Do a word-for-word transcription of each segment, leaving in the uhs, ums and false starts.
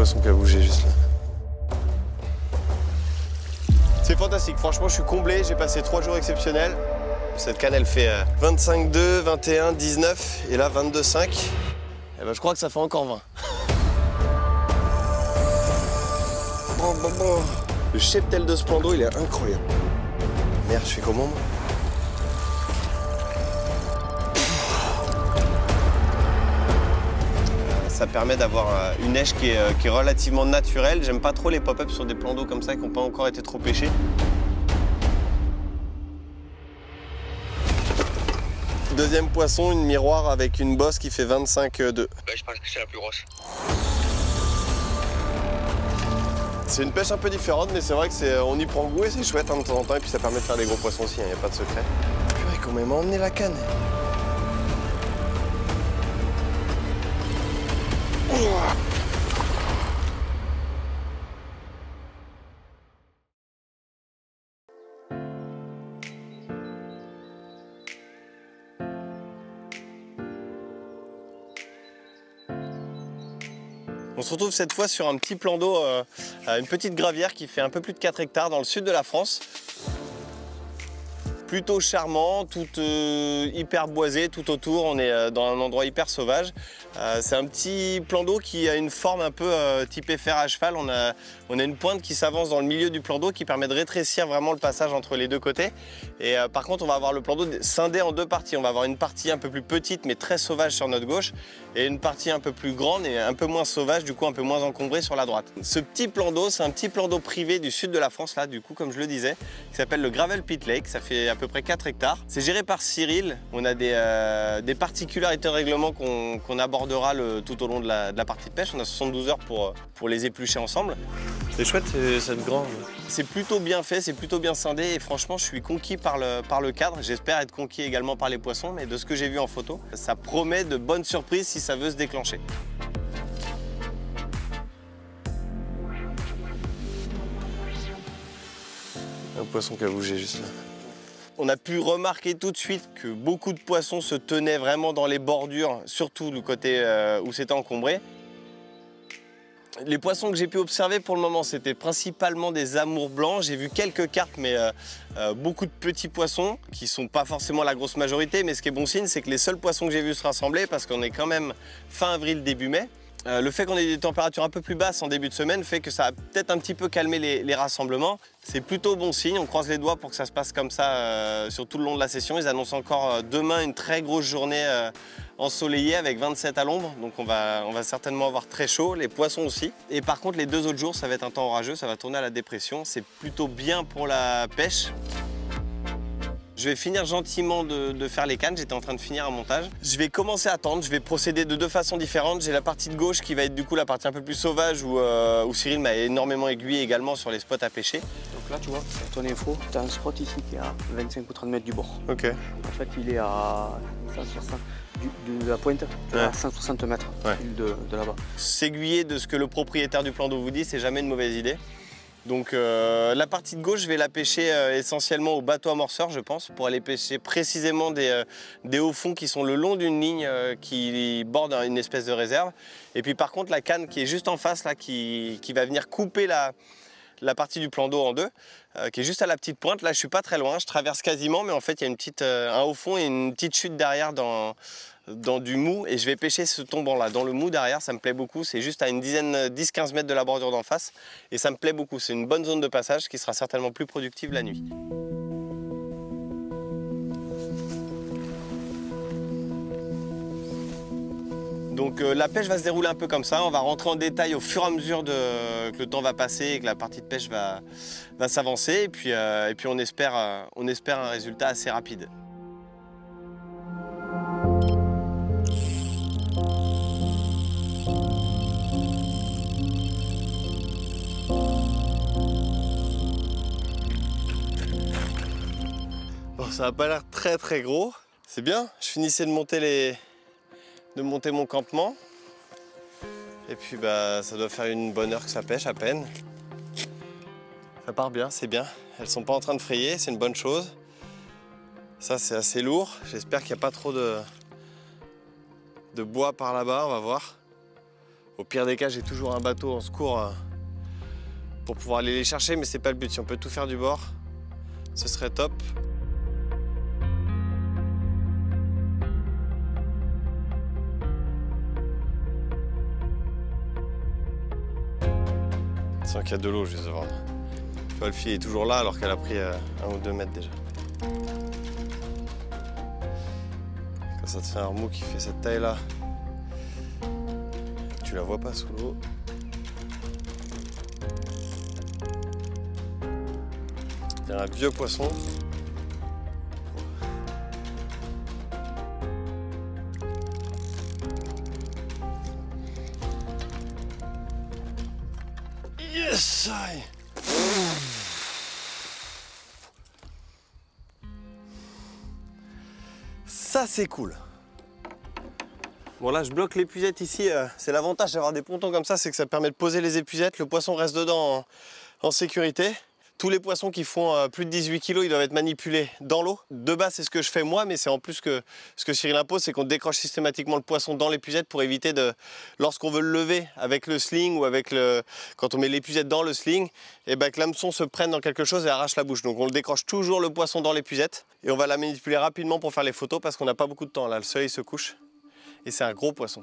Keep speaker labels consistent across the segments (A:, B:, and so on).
A: poisson qui a bougé juste là. C'est fantastique, franchement je suis comblé, j'ai passé trois jours exceptionnels. Cette canne elle fait vingt-cinq deux, vingt et un, dix-neuf et là vingt-deux cinq. Et ben, je crois que ça fait encore vingt. Bon, bon, bon. Le cheptel de ce plan d'eau il est incroyable. Merde, je fais comment moi? Ça permet d'avoir une neige qui est, qui est relativement naturelle. J'aime pas trop les pop-up sur des plans d'eau comme ça qui n'ont pas encore été trop pêchés. Deuxième poisson, une miroir avec une bosse qui fait vingt-cinq deux.
B: Ouais, je pense que c'est la plus grosse.
A: C'est une pêche un peu différente, mais c'est vrai qu'on y prend goût et c'est chouette hein, de temps en temps. Et puis ça permet de faire des gros poissons aussi, il hein, n'y a pas de secret. Purée, comment il m'a emmené la canne. On se retrouve cette fois sur un petit plan d'eau, euh, une petite gravière qui fait un peu plus de quatre hectares dans le sud de la France. Plutôt charmant, tout euh, hyper boisé tout autour, on est euh, dans un endroit hyper sauvage. Euh, c'est un petit plan d'eau qui a une forme un peu euh, typée fer à cheval. On a, on a une pointe qui s'avance dans le milieu du plan d'eau qui permet de rétrécir vraiment le passage entre les deux côtés. Et euh, par contre, on va avoir le plan d'eau scindé en deux parties. On va avoir une partie un peu plus petite mais très sauvage sur notre gauche et une partie un peu plus grande et un peu moins sauvage, du coup un peu moins encombrée sur la droite. Ce petit plan d'eau, c'est un petit plan d'eau privé du sud de la France, là, du coup, comme je le disais, qui s'appelle le Gravel Pit Lake. Ça fait à peu près quatre hectares. C'est géré par Cyril. On a des, euh, des particularités de règlement qu'on qu'on abordera le, tout au long de la, de la partie de pêche. On a soixante-douze heures pour, pour les éplucher ensemble. C'est chouette cette grange. C'est plutôt bien fait, c'est plutôt bien scindé et franchement je suis conquis par le, par le cadre. J'espère être conquis également par les poissons, mais de ce que j'ai vu en photo, ça promet de bonnes surprises si ça veut se déclencher. Un poisson qui a bougé juste là. On a pu remarquer tout de suite que beaucoup de poissons se tenaient vraiment dans les bordures, surtout du côté euh, où c'était encombré. Les poissons que j'ai pu observer pour le moment, c'était principalement des amours blancs. J'ai vu quelques carpes, mais euh, euh, beaucoup de petits poissons qui ne sont pas forcément la grosse majorité. Mais ce qui est bon signe, c'est que les seuls poissons que j'ai vus se rassembler, parce qu'on est quand même fin avril, début mai, euh, le fait qu'on ait des températures un peu plus basses en début de semaine fait que ça a peut-être un petit peu calmé les, les rassemblements. C'est plutôt bon signe, on croise les doigts pour que ça se passe comme ça euh, sur tout le long de la session. Ils annoncent encore euh, demain une très grosse journée euh, ensoleillé avec vingt-sept à l'ombre, donc on va, on va certainement avoir très chaud, les poissons aussi. Et par contre les deux autres jours ça va être un temps orageux, ça va tourner à la dépression, c'est plutôt bien pour la pêche. Je vais finir gentiment de, de faire les cannes, j'étais en train de finir un montage. Je vais commencer à tendre, je vais procéder de deux façons différentes. J'ai la partie de gauche qui va être du coup la partie un peu plus sauvage où, euh, où Cyril m'a énormément aiguillé également sur les spots à pêcher.
B: Donc là tu vois, pour ton info, tu as un spot ici qui est à vingt-cinq ou trente mètres du bord.
A: Ok.
B: En fait il est à cent soixante, du, de la pointe, tu vois, ouais. À cent soixante mètres
A: ouais.
B: de, de là-bas.
A: S'aiguiller de ce que le propriétaire du plan d'eau vous dit, c'est jamais une mauvaise idée. Donc euh, la partie de gauche, je vais la pêcher euh, essentiellement au bateau amorceur, je pense, pour aller pêcher précisément des, euh, des hauts fonds qui sont le long d'une ligne euh, qui borde une espèce de réserve. Et puis par contre, la canne qui est juste en face, là, qui, qui va venir couper la, la partie du plan d'eau en deux, euh, qui est juste à la petite pointe. Là, je suis pas très loin, je traverse quasiment, mais en fait, il y a une petite, euh, un haut fond et une petite chute derrière dans... dans du mou et je vais pêcher ce tombant là dans le mou derrière, ça me plaît beaucoup, c'est juste à une dizaine, dix quinze mètres de la bordure d'en face et ça me plaît beaucoup, c'est une bonne zone de passage qui sera certainement plus productive la nuit. Donc euh, la pêche va se dérouler un peu comme ça, on va rentrer en détail au fur et à mesure de, que le temps va passer et que la partie de pêche va, va s'avancer et puis, euh, et puis on, espère, euh, on espère un résultat assez rapide. Bon, ça n'a pas l'air très très gros. C'est bien, je finissais de monter, les... de monter mon campement. Et puis bah, ça doit faire une bonne heure que ça pêche à peine. Ça part bien, c'est bien. Elles sont pas en train de frayer, c'est une bonne chose. Ça c'est assez lourd. J'espère qu'il n'y a pas trop de... de bois par là-bas, on va voir. Au pire des cas, j'ai toujours un bateau en secours euh, pour pouvoir aller les chercher, mais c'est pas le but. Si on peut tout faire du bord, ce serait top. Sans qu'il y a de l'eau juste devant. Tu vois, le fil est toujours là alors qu'elle a pris euh, un ou deux mètres déjà. Quand ça te fait un remous qui fait cette taille là, tu la vois pas sous l'eau. Il y a un vieux poisson. Yes! Ça c'est cool. Bon là je bloque l'épuisette ici, euh, c'est l'avantage d'avoir des pontons comme ça, c'est que ça permet de poser les épuisettes, le poisson reste dedans en, en sécurité. Tous les poissons qui font euh, plus de dix-huit kilos, ils doivent être manipulés dans l'eau. De base c'est ce que je fais moi, mais c'est en plus que ce que Cyril impose, c'est qu'on décroche systématiquement le poisson dans l'épuisette pour éviter de, lorsqu'on veut le lever avec le sling ou avec le, quand on met l'épuisette dans le sling, et ben que l'hameçon se prenne dans quelque chose et arrache la bouche. Donc on le décroche toujours le poisson dans l'épuisette et on va la manipuler rapidement pour faire les photos parce qu'on n'a pas beaucoup de temps là, le soleil se couche. Et c'est un gros poisson.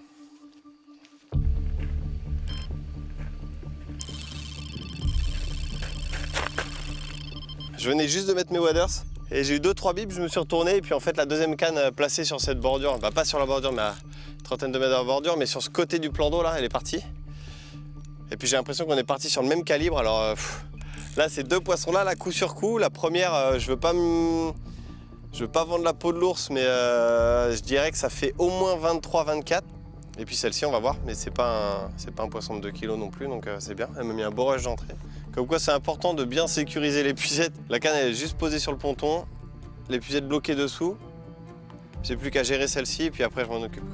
A: Je venais juste de mettre mes waders et j'ai eu deux trois bips, je me suis retourné et puis en fait la deuxième canne placée sur cette bordure, bah pas sur la bordure mais à une trentaine de mètres de la bordure, mais sur ce côté du plan d'eau là, elle est partie. Et puis j'ai l'impression qu'on est parti sur le même calibre. Alors euh, pff, là ces deux poissons là, là coup sur coup, la première euh, je veux pas me... Je veux pas vendre la peau de l'ours, mais euh, je dirais que ça fait au moins vingt-trois vingt-quatre. Et puis celle-ci, on va voir, mais c'est pas, un, pas un poisson de deux kilos non plus, donc euh, c'est bien. Elle m'a mis un beau rush d'entrée. Comme quoi, c'est important de bien sécuriser l'épuisette. La canne, elle est juste posée sur le ponton, l'épuisette bloquée dessous. J'ai plus qu'à gérer celle-ci, et puis après, je m'en occupe.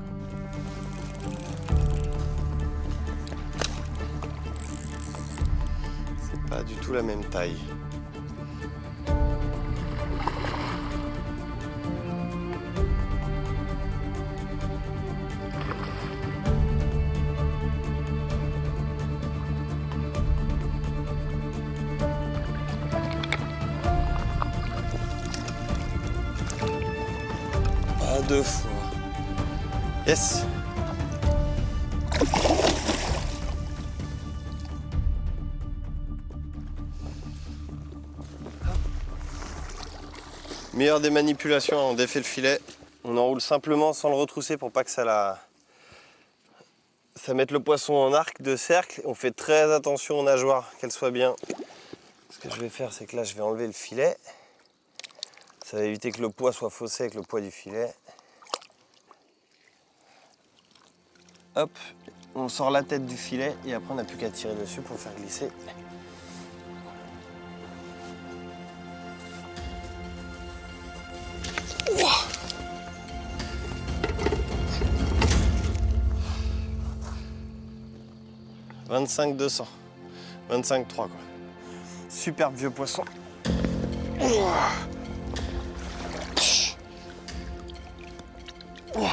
A: C'est pas du tout la même taille. Deux fois. Yes. Meilleure des manipulations, on défait le filet. On enroule simplement sans le retrousser pour pas que ça la... ça mette le poisson en arc de cercle. On fait très attention aux nageoires, qu'elles soient bien. Ce que je vais faire, c'est que là, je vais enlever le filet. Ça va éviter que le poids soit faussé avec le poids du filet. Hop, on sort la tête du filet et après on n'a plus qu'à tirer dessus pour le faire glisser. Ouah. vingt-cinq deux cents, vingt-cinq trois quoi. Superbe vieux poisson. Ouah. Ouah.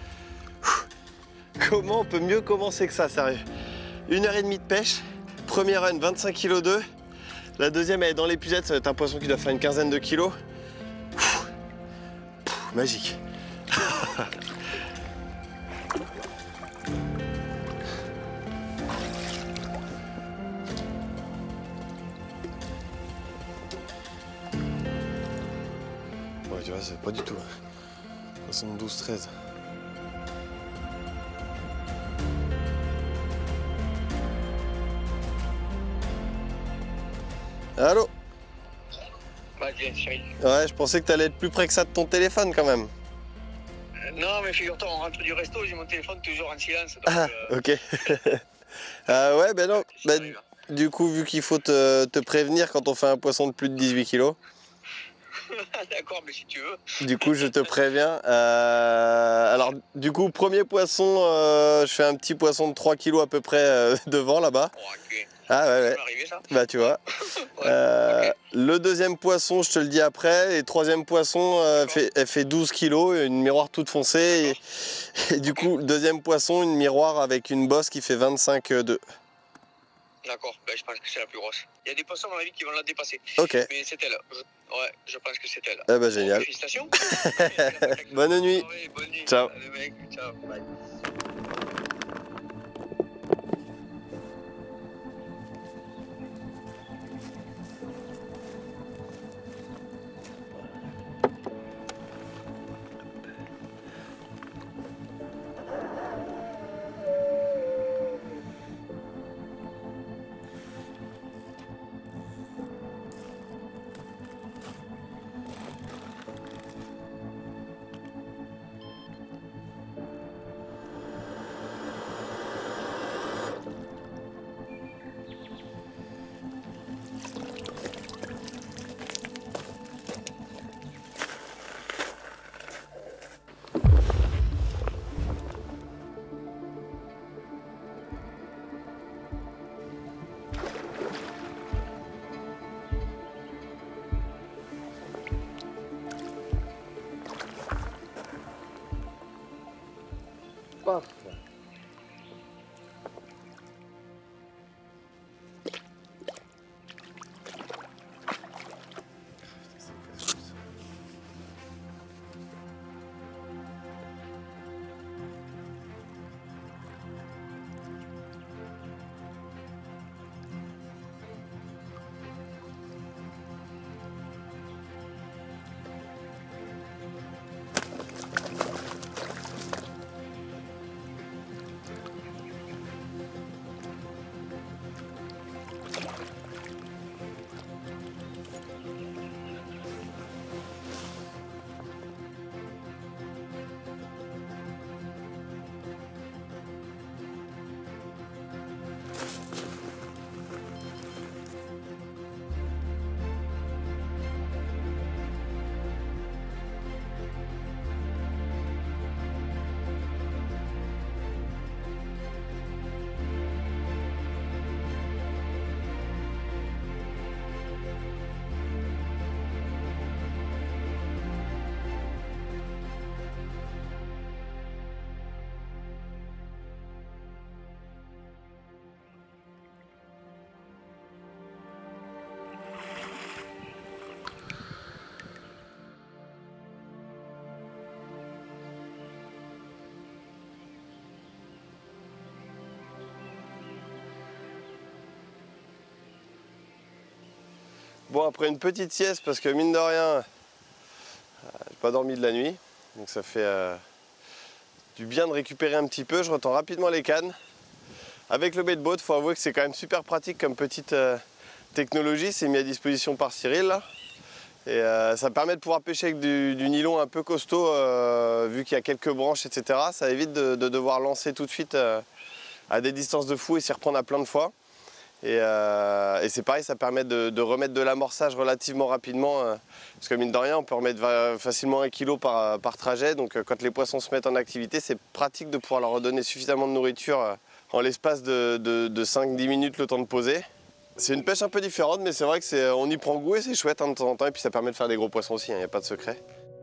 A: Comment on peut mieux commencer que ça, sérieux? Une heure et demie de pêche, première run vingt-cinq kilos deux, la deuxième elle est dans l'épuisette, ça va être un poisson qui doit faire une quinzaine de kilos. Pfff. Pfff, magique. Ouais, tu vois, c'est pas du tout. soixante-douze treize. Allô?
C: Ouais, bien, Cyril.
A: Ouais, je pensais que t'allais être plus près que ça de ton téléphone quand même.
C: Euh, non, mais figure-toi, on rentre du resto, j'ai mon téléphone toujours en silence. Donc,
A: Ah,
C: euh...
A: ok. euh, ouais, ben non. Ben, du coup, vu qu'il faut te, te prévenir quand on fait un poisson de plus de dix-huit kilos.
C: D'accord, mais si tu veux.
A: Du coup, je te préviens. Euh, alors, du coup, premier poisson, euh, je fais un petit poisson de trois kilos à peu près euh, devant là-bas.
C: Oh, okay.
A: Ah ouais, ouais.
C: Ça m'est arrivé, ça.
A: Bah tu vois.
C: Ouais,
A: Euh,
C: ok.
A: Le deuxième poisson, je te le dis après. Et le troisième poisson, euh, fait, elle fait douze kilos, une miroir toute foncée. Et, et du coup, le deuxième poisson, une miroir avec une bosse qui fait vingt-cinq virgule deux.
C: D'accord, ben, je pense que c'est la plus grosse. Il y a des poissons dans la vie qui vont la dépasser.
A: Ok.
C: Mais c'est elle. Je... Ouais, je pense que c'est elle.
A: Eh ben génial.
C: Bon, félicitations.
A: Bonne nuit.
C: Bonne nuit.
A: Ciao.
C: Allez, mec, ciao. Bye.
B: Paf.
A: Bon, après une petite sieste, parce que mine de rien, euh, j'ai pas dormi de la nuit, donc ça fait euh, du bien de récupérer un petit peu. Je retends rapidement les cannes. Avec le baitboat, il faut avouer que c'est quand même super pratique comme petite euh, technologie. C'est mis à disposition par Cyril là. Et euh, ça permet de pouvoir pêcher avec du, du nylon un peu costaud, euh, vu qu'il y a quelques branches, et cetera. Ça évite de, de devoir lancer tout de suite euh, à des distances de fou et s'y reprendre à plein de fois. Et, euh, et c'est pareil, ça permet de, de remettre de l'amorçage relativement rapidement, euh, parce que mine de rien, on peut remettre facilement un kilo par, par trajet. Donc euh, quand les poissons se mettent en activité, c'est pratique de pouvoir leur redonner suffisamment de nourriture euh, en l'espace de, de, de cinq dix minutes le temps de poser. C'est une pêche un peu différente, mais c'est vrai qu'on y prend goût et c'est chouette hein, de temps en temps. Et puis ça permet de faire des gros poissons aussi, il n'y a pas de secret.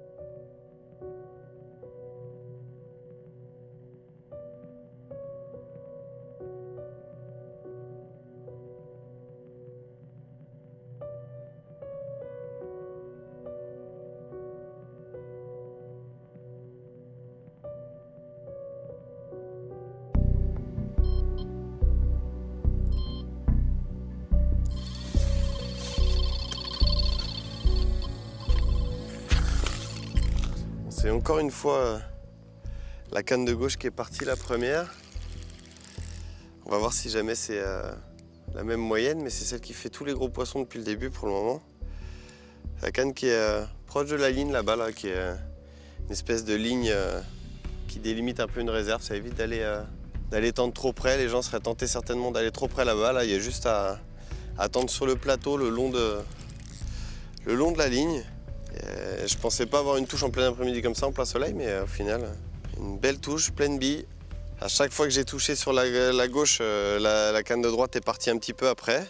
A: C'est encore une fois euh, la canne de gauche qui est partie la première. On va voir si jamais c'est euh, la même moyenne, mais c'est celle qui fait tous les gros poissons depuis le début pour le moment. La canne qui est euh, proche de la ligne là-bas, là, qui est euh, une espèce de ligne euh, qui délimite un peu une réserve. Ça évite d'aller euh, d'aller tendre trop près. Les gens seraient tentés certainement d'aller trop près là-bas. Là, il y a juste à, à tendre sur le plateau le long de, le long de la ligne. Et je pensais pas avoir une touche en plein après-midi comme ça, en plein soleil, mais euh, au final, une belle touche, pleine bille. À chaque fois que j'ai touché sur la, la gauche, euh, la, la canne de droite est partie un petit peu après.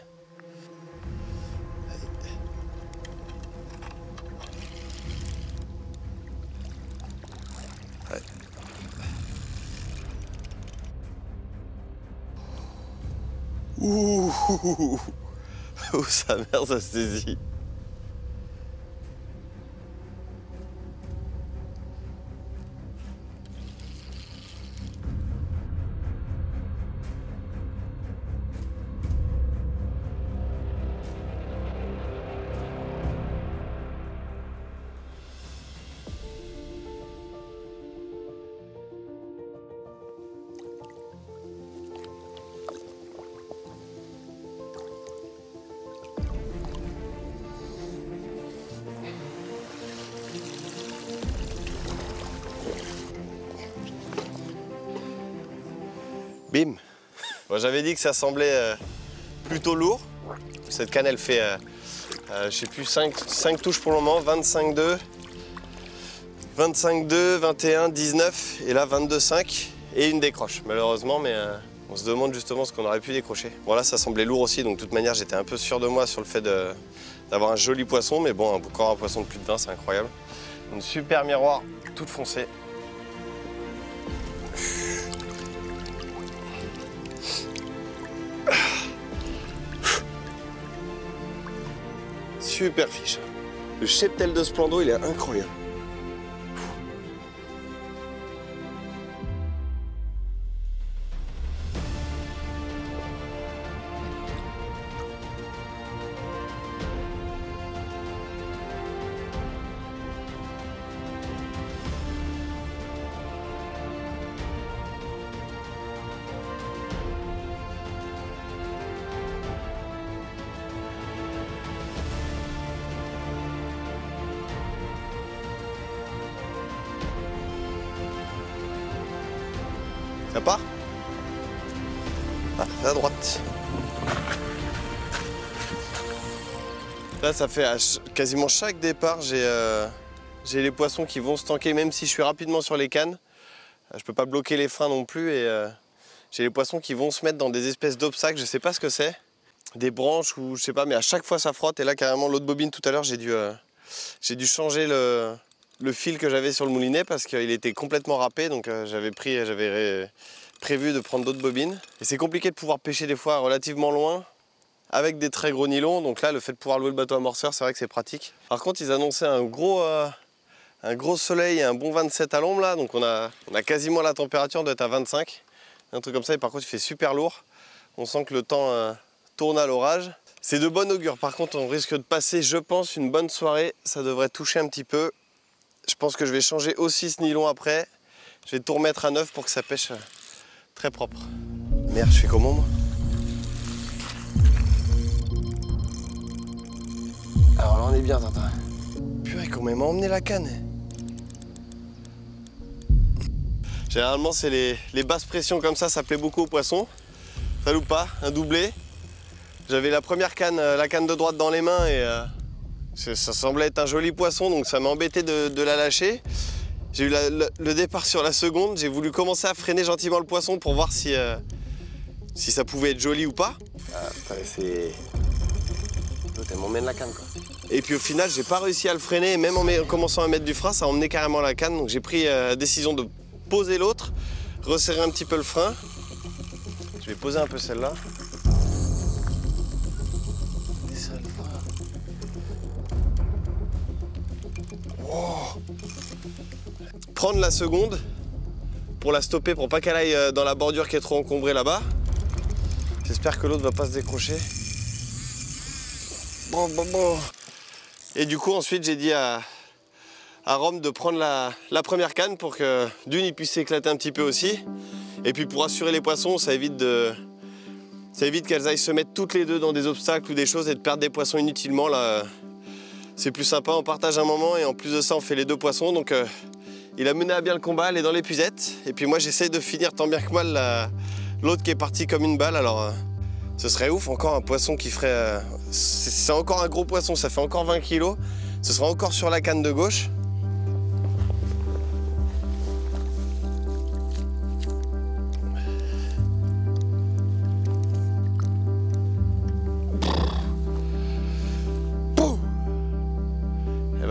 A: Ouais. Ouh, oh, sa mère, ça se saisit. Bim. Bon, j'avais dit que ça semblait euh, plutôt lourd. Cette canne, elle fait, euh, euh, je sais plus, cinq, cinq touches pour le moment, vingt-cinq deux, vingt-cinq deux, vingt et un, dix-neuf, et là vingt-deux cinq, et une décroche, malheureusement, mais euh, on se demande justement ce qu'on aurait pu décrocher. Bon, là, ça semblait lourd aussi, donc de toute manière, j'étais un peu sûr de moi sur le fait d'avoir un joli poisson, mais bon, encore un poisson de plus de vingt, c'est incroyable. Une super miroir, toute foncée. Super fiche. Le cheptel de Splendo, il est incroyable. Ça part? Ah, à droite. Là, ça fait à ch quasiment chaque départ, j'ai euh, j'ai les poissons qui vont se tanker, même si je suis rapidement sur les cannes. Je peux pas bloquer les freins non plus et euh, j'ai les poissons qui vont se mettre dans des espèces d'obstacles, je sais pas ce que c'est. Des branches ou je sais pas, mais à chaque fois ça frotte. Et là, carrément, l'autre bobine tout à l'heure, j'ai dû, euh, j'ai dû changer le... le fil que j'avais sur le moulinet parce qu'il était complètement râpé, donc euh, j'avais pris, j'avais prévu de prendre d'autres bobines. Et c'est compliqué de pouvoir pêcher des fois relativement loin avec des très gros nylons, donc là le fait de pouvoir louer le bateau amorceur, c'est vrai que c'est pratique. Par contre, ils annonçaient un gros, euh, un gros soleil et un bon vingt-sept à l'ombre là, donc on a, on a quasiment la température, on doit être à vingt-cinq, un truc comme ça, et par contre il fait super lourd. On sent que le temps euh, tourne à l'orage. C'est de bon augure, par contre on risque de passer, je pense, une bonne soirée, ça devrait toucher un petit peu. Je pense que je vais changer aussi ce nylon après. Je vais tout remettre à neuf pour que ça pêche très propre. Merde, je fais comment moi? Alors là on est bien, Tintin. Purée, comment il m'a emmené la canne? Généralement c'est les, les basses pressions comme ça, ça plaît beaucoup aux poissons. Ça loupe pas, un doublé. J'avais la première canne, la canne de droite dans les mains et euh, ça semblait être un joli poisson, donc ça m'a embêté de, de la lâcher. J'ai eu la, le, le départ sur la seconde, j'ai voulu commencer à freiner gentiment le poisson pour voir si, euh, si ça pouvait être joli ou pas. Ah, c'est... Elle m'emmène la canne quoi. Et puis au final, j'ai pas réussi à le freiner, et même en, en commençant à mettre du frein, ça a emmené carrément la canne. Donc j'ai pris euh, la décision de poser l'autre, resserrer un petit peu le frein. Je vais poser un peu celle-là. Wow. Prendre la seconde pour la stopper, pour pas qu'elle aille dans la bordure qui est trop encombrée là-bas. J'espère que l'autre va pas se décrocher. Bon, bon, bon. Et du coup, ensuite, j'ai dit à, à Rome de prendre la, la première canne pour que d'une, il puisse s'éclater un petit peu aussi. Et puis pour assurer les poissons, ça évite de, ça évite qu'elles aillent se mettre toutes les deux dans des obstacles ou des choses et de perdre des poissons inutilement. Là, c'est plus sympa, on partage un moment et en plus de ça, on fait les deux poissons. Donc, euh, il a mené à bien le combat, elle est dans l'épuisette. Et puis moi, j'essaye de finir tant bien que mal l'autre qui est parti comme une balle. Alors, euh, ce serait ouf, encore un poisson qui ferait... Euh, c'est encore un gros poisson, ça fait encore vingt kilos. Ce sera encore sur la canne de gauche.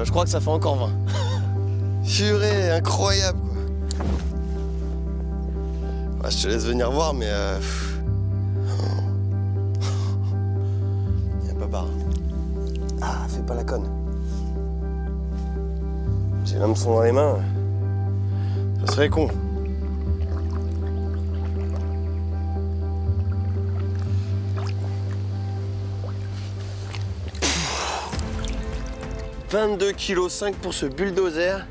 A: je crois que ça fait encore vingt. Purée, incroyable quoi. Ouais, je te laisse venir voir, mais... Euh... Y'a pas barre. Ah, fais pas la conne. J'ai l'hameçon dans les mains. Ça serait con. vingt-deux virgule cinq kilos pour ce bulldozer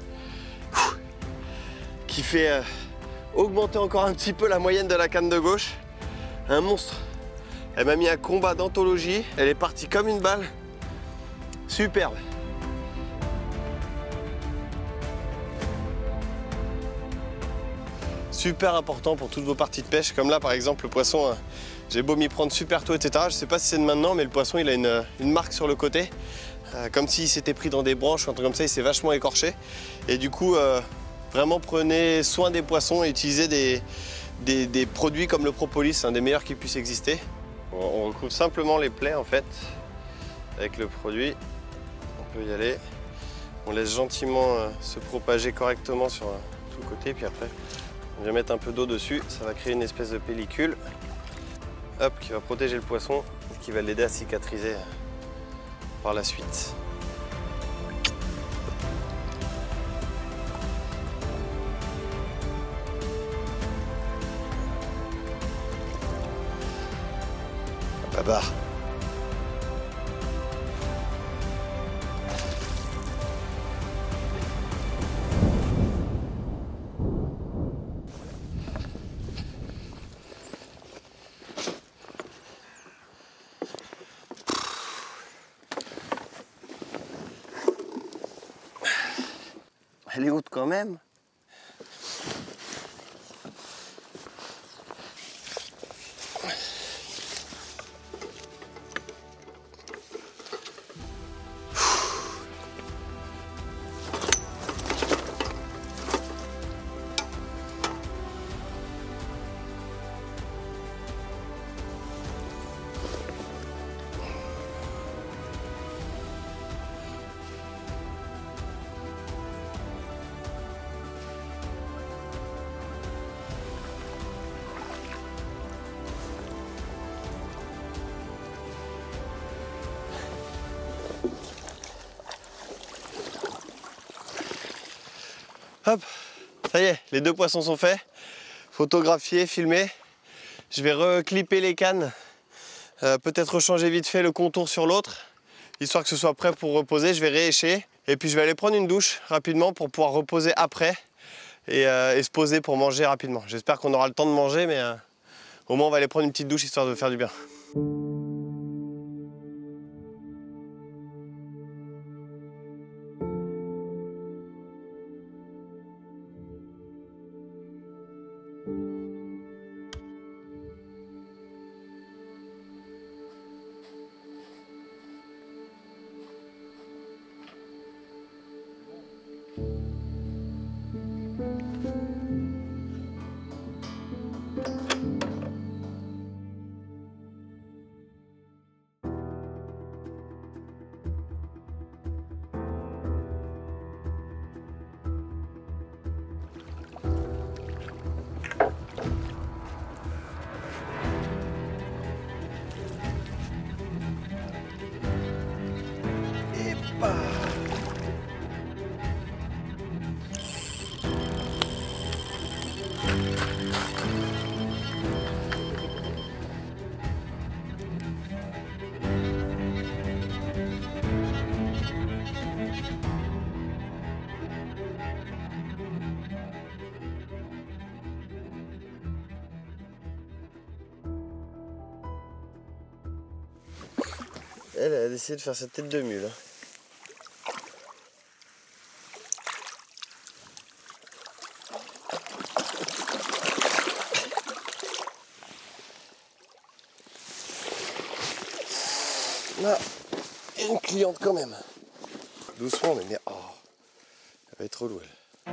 A: qui fait euh, augmenter encore un petit peu la moyenne de la canne de gauche. Un monstre. Elle m'a mis un combat d'anthologie. Elle est partie comme une balle. Superbe. Super important pour toutes vos parties de pêche. Comme là par exemple le poisson, euh, j'ai beau m'y prendre super tôt, et cetera. Je sais pas si c'est de maintenant, mais le poisson il a une, une marque sur le côté. Euh, comme s'il s'était pris dans des branches ou un truc comme ça, il s'est vachement écorché. Et du coup, euh, vraiment prenez soin des poissons et utilisez des, des, des produits comme le propolis, c'est un des meilleurs qui puisse exister. On, on recouvre simplement les plaies en fait, avec le produit. On peut y aller. On laisse gentiment euh, se propager correctement sur euh, tout le côté, puis après, on vient mettre un peu d'eau dessus. Ça va créer une espèce de pellicule, hop, qui va protéger le poisson et qui va l'aider à cicatriser par la suite. Baba. Elle est haute quand même. Hop, ça y est, les deux poissons sont faits. Photographiés, filmés. Je vais reclipper les cannes. Euh, Peut-être rechanger vite fait le contour sur l'autre, histoire que ce soit prêt pour reposer. Je vais réécher. Et puis je vais aller prendre une douche rapidement pour pouvoir reposer après et, euh, et se poser pour manger rapidement. J'espère qu'on aura le temps de manger, mais euh, au moins on va aller prendre une petite douche histoire de faire du bien. Elle a décidé de faire sa tête de mule. Là, il y a une cliente quand même. Doucement, mais, mais oh, elle va être relou elle.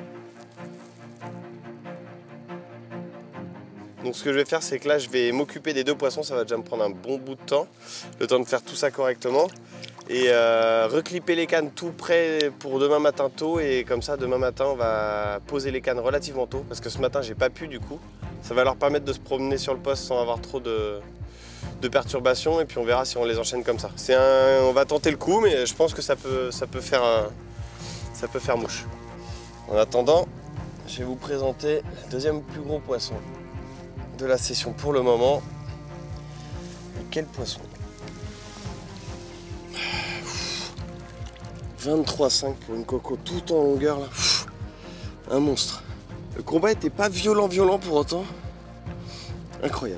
A: Donc ce que je vais faire, c'est que là je vais m'occuper des deux poissons, ça va déjà me prendre un bon bout de temps, le temps de faire tout ça correctement. et euh, reclipper les cannes tout prêt pour demain matin tôt, et comme ça demain matin on va poser les cannes relativement tôt parce que ce matin j'ai pas pu du coup. Ça va leur permettre de se promener sur le poste sans avoir trop de, de perturbations et puis on verra si on les enchaîne comme ça. C'est un, on va tenter le coup mais je pense que ça peut, ça peut faire, euh, ça peut faire mouche. En attendant, je vais vous présenter le deuxième plus gros poisson de la session pour le moment. Et quel poisson! vingt-trois virgule cinq pour une coco tout en longueur là. Un monstre. Le combat était pas violent violent pour autant. Incroyable.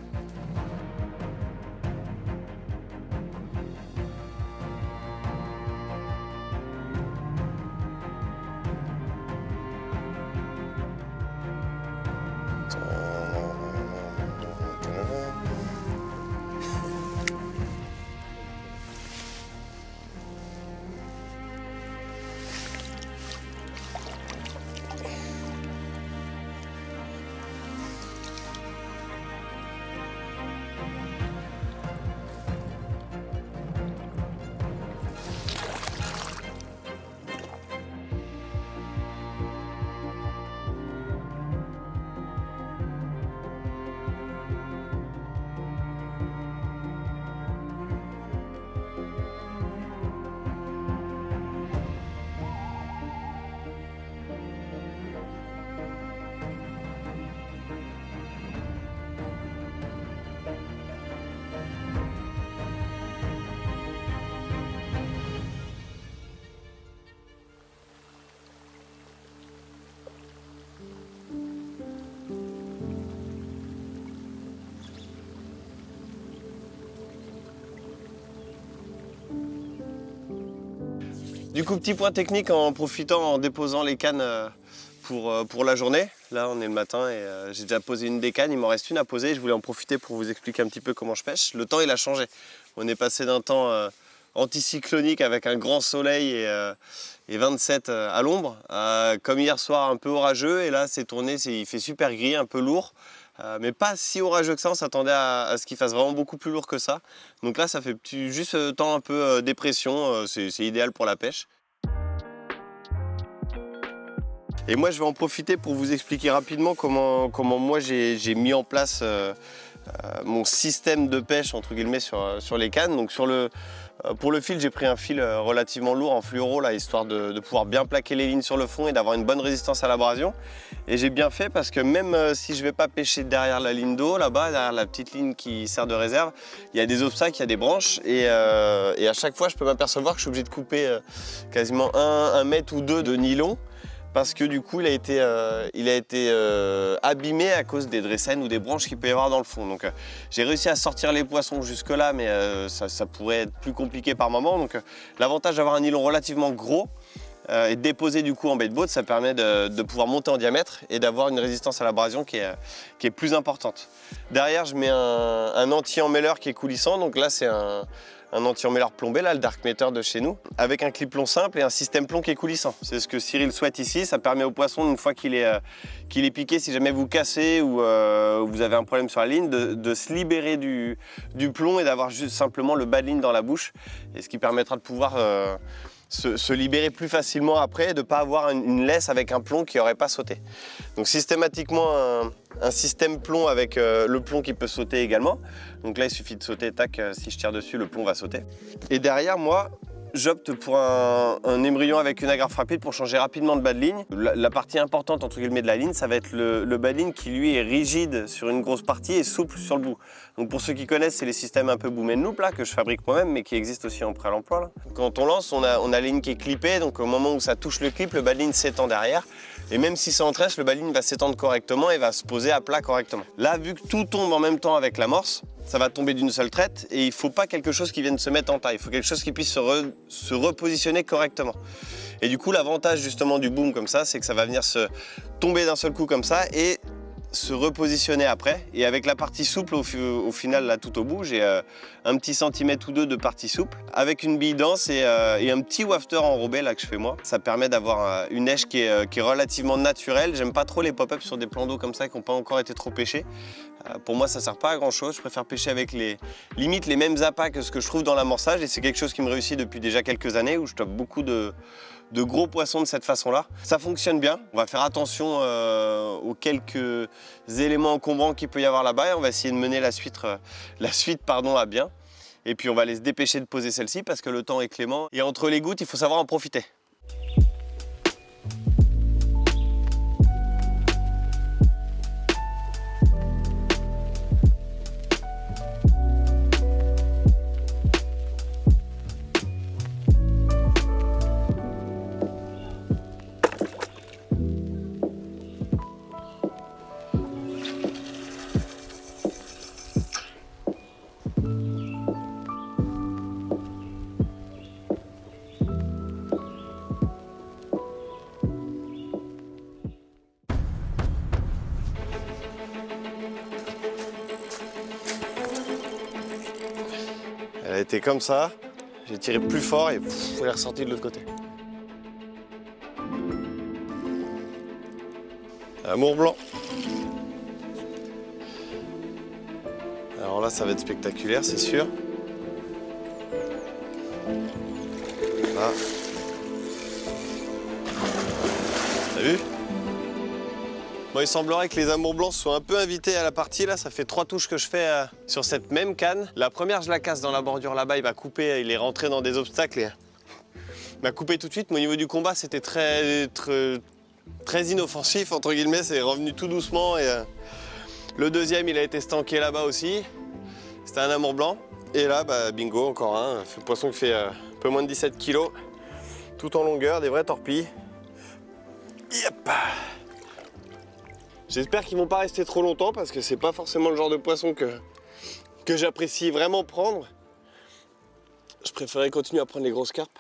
A: Du coup, petit point technique en profitant, en déposant les cannes pour, pour la journée. Là, on est le matin et euh, j'ai déjà posé une des cannes, il m'en reste une à poser. Je voulais en profiter pour vous expliquer un petit peu comment je pêche. Le temps, il a changé. On est passé d'un temps euh, anticyclonique avec un grand soleil et, euh, et vingt-sept à l'ombre, à, comme hier soir, un peu orageux. Et là, c'est tourné, il fait super gris, un peu lourd. Euh, mais pas si orageux que ça, on s'attendait à, à ce qu'il fasse vraiment beaucoup plus lourd que ça. Donc là, ça fait petit, juste euh, temps un peu euh, dépression, euh, c'est idéal pour la pêche. Et moi, je vais en profiter pour vous expliquer rapidement comment, comment moi j'ai mis en place euh, euh, mon système de pêche entre guillemets sur, sur les cannes. Donc sur le, euh, pour le fil, j'ai pris un fil relativement lourd en fluoro là, histoire de, de pouvoir bien plaquer les lignes sur le fond et d'avoir une bonne résistance à l'abrasion. Et j'ai bien fait parce que même euh, si je ne vais pas pêcher derrière la ligne d'eau, là-bas, derrière la petite ligne qui sert de réserve, il y a des obstacles, il y a des branches et, euh, et à chaque fois, je peux m'apercevoir que je suis obligé de couper euh, quasiment un, un mètre ou deux de nylon. Parce que du coup, il a été, euh, il a été euh, abîmé à cause des dressènes ou des branches qu'il peut y avoir dans le fond. Donc, euh, j'ai réussi à sortir les poissons jusque-là, mais euh, ça, ça pourrait être plus compliqué par moment. Donc, euh, l'avantage d'avoir un nylon relativement gros euh, et déposé du coup en bait de boat, ça permet de, de pouvoir monter en diamètre et d'avoir une résistance à l'abrasion qui est, qui est plus importante. Derrière, je mets un, un anti-emmêleur qui est coulissant. Donc là, c'est un... un anti-emmêleur plombé, là, le Dark Meter de chez nous, avec un clip plomb simple et un système plomb qui est coulissant. C'est ce que Cyril souhaite ici. Ça permet au poisson, une fois qu'il est, euh, qu'il est piqué, si jamais vous cassez ou euh, vous avez un problème sur la ligne, de, de se libérer du, du plomb et d'avoir juste simplement le bas de ligne dans la bouche. Et ce qui permettra de pouvoir euh, se, se libérer plus facilement après et de ne pas avoir une, une laisse avec un plomb qui n'aurait pas sauté. Donc systématiquement, un, un système plomb avec euh, le plomb qui peut sauter également. Donc là, il suffit de sauter, tac, si je tire dessus, le plomb va sauter. Et derrière, moi, j'opte pour un, un émerillon avec une agrafe rapide pour changer rapidement de bas de ligne. La, la partie importante, entre guillemets, de la ligne, ça va être le, le bas de ligne qui, lui, est rigide sur une grosse partie et souple sur le bout. Donc pour ceux qui connaissent, c'est les systèmes un peu boom and loop, là, que je fabrique moi-même, mais qui existent aussi en prêt à l'emploi. Quand on lance, on a, on a la ligne qui est clippée, donc au moment où ça touche le clip, le bas de ligne s'étend derrière. Et même si c'est en trèche, le bas de ligne va s'étendre correctement et va se poser à plat correctement. Là, vu que tout tombe en même temps avec l'amorce, ça va tomber d'une seule traite et il ne faut pas quelque chose qui vienne se mettre en taille. Il faut quelque chose qui puisse se, re, se repositionner correctement. Et du coup, l'avantage justement du boom comme ça, c'est que ça va venir se tomber d'un seul coup comme ça et se repositionner après. Et avec la partie souple, au, au final, là, tout au bout, j'ai euh, un petit centimètre ou deux de partie souple, avec une bille dense et, euh, et un petit wafter enrobé là que je fais moi. Ça permet d'avoir euh, une neige qui est, euh, qui est relativement naturelle. J'aime pas trop les pop-up sur des plans d'eau comme ça qui n'ont pas encore été trop pêchés. Euh, pour moi, ça sert pas à grand chose. Je préfère pêcher avec les limite les mêmes appâts que ce que je trouve dans l'amorçage, et c'est quelque chose qui me réussit depuis déjà quelques années où je tope beaucoup de de gros poissons de cette façon-là. Ça fonctionne bien. On va faire attention euh, aux quelques éléments encombrants qu'il peut y avoir là-bas et on va essayer de mener la suite, euh, la suite pardon, à bien. Et puis on va aller se dépêcher de poser celle-ci parce que le temps est clément. Et entre les gouttes, il faut savoir en profiter. Elle a été comme ça, j'ai tiré plus fort et pff, elle est ressortie de l'autre côté. Amour blanc. Alors là, ça va être spectaculaire, c'est sûr. Là. T'as vu? Bon, il semblerait que les amours blancs soient un peu invités à la partie. Là, ça fait trois touches que je fais euh, sur cette même canne. La première, je la casse dans la bordure là-bas. Il va couper, il est rentré dans des obstacles et il m'a coupé tout de suite. Mais au niveau du combat, c'était très, très, très inoffensif, entre guillemets. C'est revenu tout doucement. Et, euh, le deuxième, il a été stanké là-bas aussi. C'était un amour blanc. Et là, bah, bingo, encore un. Un poisson qui fait euh, un peu moins de dix-sept kilos. Tout en longueur, des vraies torpilles. Yep. J'espère qu'ils vont pas rester trop longtemps parce que c'est pas forcément le genre de poisson que, que j'apprécie vraiment prendre. Je préférais continuer à prendre les grosses carpes.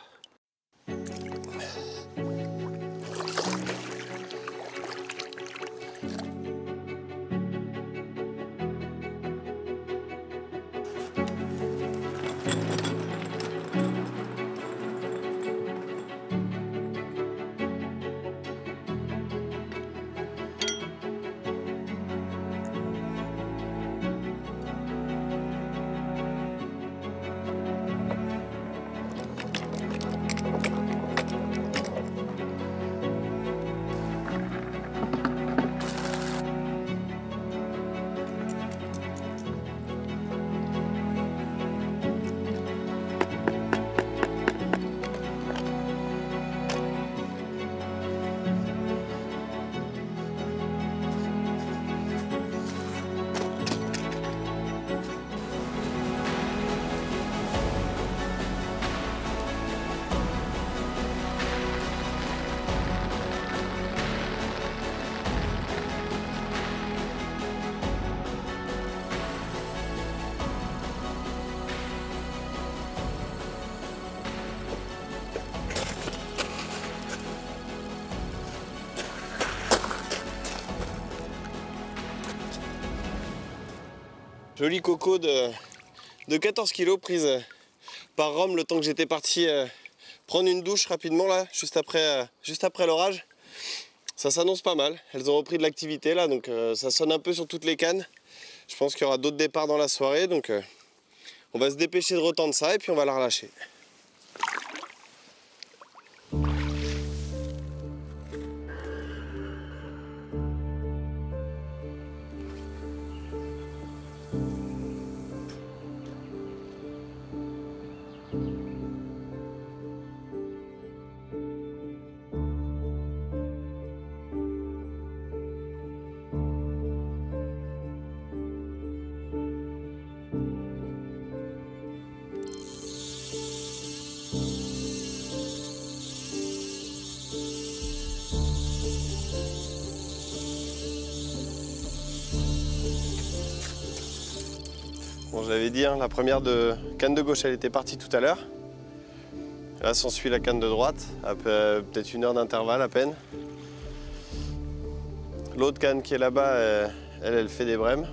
A: Joli coco de, de quatorze kilos prise par Rome le temps que j'étais parti euh, prendre une douche rapidement là, juste après, euh, juste après l'orage. Ça s'annonce pas mal, elles ont repris de l'activité là, donc euh, ça sonne un peu sur toutes les cannes. Je pense qu'il y aura d'autres départs dans la soirée, donc euh, on va se dépêcher de retendre ça et puis on va la relâcher. Bon, j'avais dit, hein, la première de canne de gauche, elle était partie tout à l'heure. Là, s'ensuit la canne de droite, à peut-être une heure d'intervalle à peine. L'autre canne qui est là-bas, elle, Elle, elle fait des brèmes.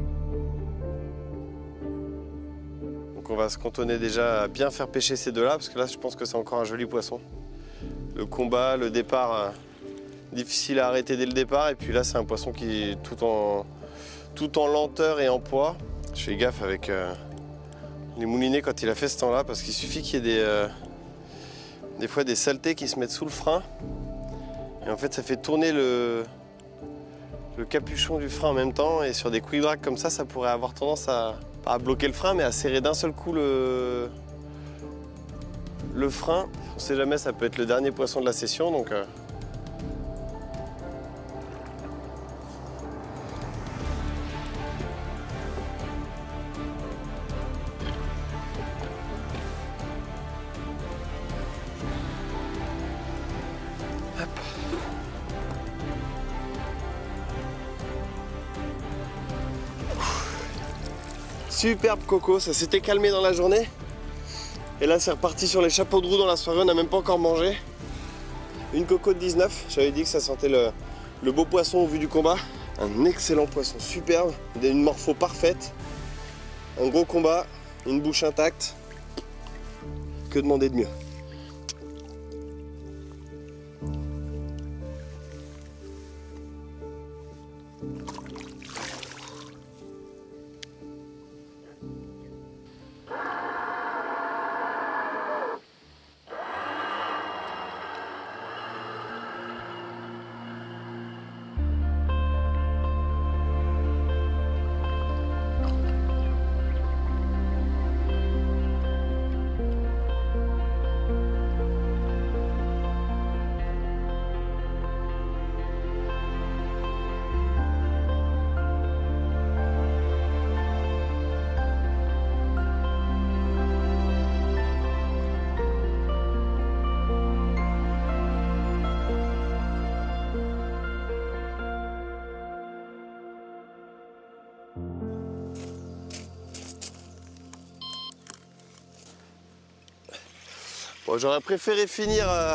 A: Donc on va se cantonner déjà à bien faire pêcher ces deux-là, parce que là, je pense que c'est encore un joli poisson. Le combat, le départ, euh, difficile à arrêter dès le départ. Et puis là, c'est un poisson qui est tout en, tout en lenteur et en poids. Je fais gaffe avec euh, les moulinets quand il a fait ce temps-là, parce qu'il suffit qu'il y ait des, euh, des fois des saletés qui se mettent sous le frein. Et en fait, ça fait tourner le, le capuchon du frein en même temps. Et sur des quick drag comme ça, ça pourrait avoir tendance à, pas à bloquer le frein, mais à serrer d'un seul coup le, le frein. On ne sait jamais, ça peut être le dernier poisson de la session. Donc, euh... Superbe coco, ça s'était calmé dans la journée. Et là c'est reparti sur les chapeaux de roue dans la soirée, on n'a même pas encore mangé. Une coco de dix-neuf, j'avais dit que ça sentait le, le beau poisson au vu du combat. Un excellent poisson, superbe, une morpho parfaite. Un gros combat, une bouche intacte. Que demander de mieux? Bon, j'aurais préféré finir, euh,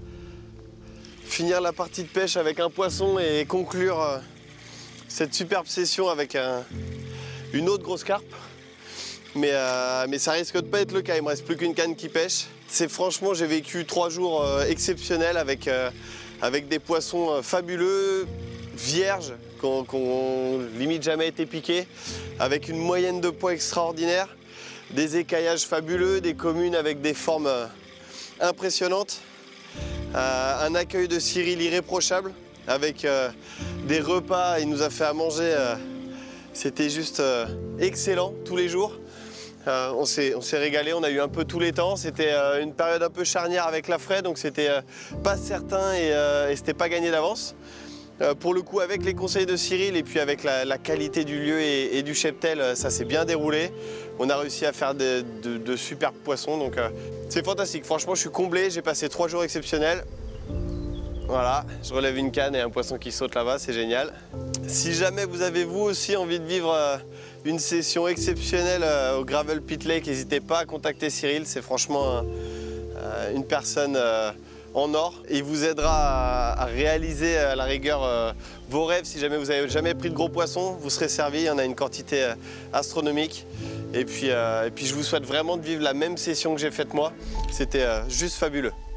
A: finir la partie de pêche avec un poisson et conclure euh, cette superbe session avec un, une autre grosse carpe. Mais, euh, mais ça risque de pas être le cas, il me reste plus qu'une canne qui pêche. C'est franchement, j'ai vécu trois jours euh, exceptionnels avec, euh, avec des poissons euh, fabuleux, vierges, qui n'ont limite jamais été piqués, avec une moyenne de poids extraordinaire, des écaillages fabuleux, des communes avec des formes euh, impressionnantes, euh, un accueil de Cyril irréprochable, avec euh, des repas, il nous a fait à manger, euh, c'était juste euh, excellent tous les jours. Euh, on s'est régalé, on a eu un peu tous les temps, c'était euh, une période un peu charnière avec la fraie, donc c'était euh, pas certain et, euh, et c'était pas gagné d'avance. Euh, pour le coup, avec les conseils de Cyril et puis avec la, la qualité du lieu et, et du cheptel, ça s'est bien déroulé. On a réussi à faire de, de, de superbes poissons, donc euh, c'est fantastique. Franchement, je suis comblé, j'ai passé trois jours exceptionnels. Voilà, je relève une canne et un poisson qui saute là-bas, c'est génial. Si jamais vous avez vous aussi envie de vivre euh, une session exceptionnelle euh, au Gravel Pit Lake, n'hésitez pas à contacter Cyril, c'est franchement euh, une personne euh, en or. Et il vous aidera à, à réaliser à la rigueur euh, vos rêves. Si jamais vous n'avez jamais pris de gros poissons, vous serez servi, il y en a une quantité euh, astronomique. Et puis, euh, et puis je vous souhaite vraiment de vivre la même session que j'ai faite moi, c'était euh, juste fabuleux.